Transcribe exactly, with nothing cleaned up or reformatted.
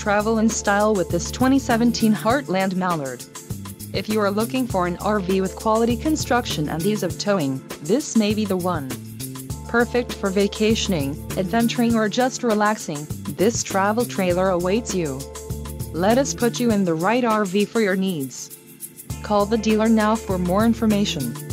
travel in style with this twenty seventeen Heartland Mallard. If you are looking for an R V with quality construction and ease of towing, this may be the one. Perfect for vacationing, adventuring or just relaxing, this travel trailer awaits you. Let us put you in the right R V for your needs. Call the dealer now for more information.